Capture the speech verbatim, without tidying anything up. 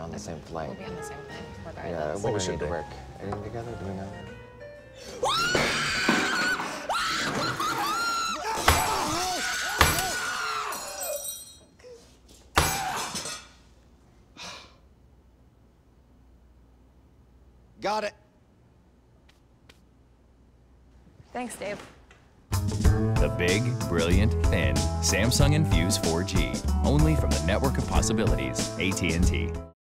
on the same flight. We'll be on the same plane, Yeah, regardless. we we don't should need to be. work anything together, do we know that? Got it. Thanks, Dave. The big, brilliant, thin Samsung Infuse four G. Only from the network of possibilities, A T and T.